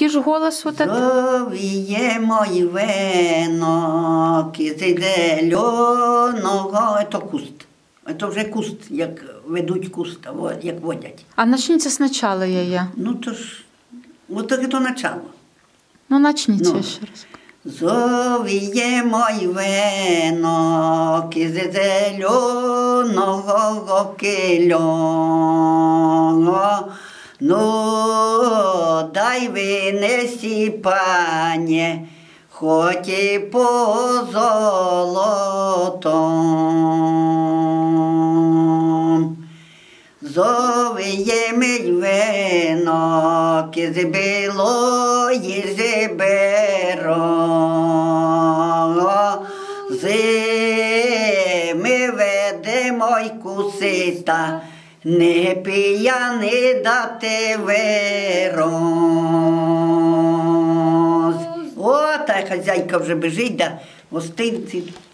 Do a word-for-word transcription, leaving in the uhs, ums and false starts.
такий ж голос у тебе? Зовіємо й венок із зеленого. Це куст. Це вже куст, як ведуть куст, як водять. А начните спочатку її. Ну, то ж, от таке то начало. Ну, начните Ну. ще раз. Зовіємо й венок із зеленого кильону. Ну, дай винесі, пані, хоч і по золотом. Зовіємо й венок із білої жеберо. Зими ведемо й кусита, не п'яний дати вироз. О, та хазяйка вже біжить, да гостинці.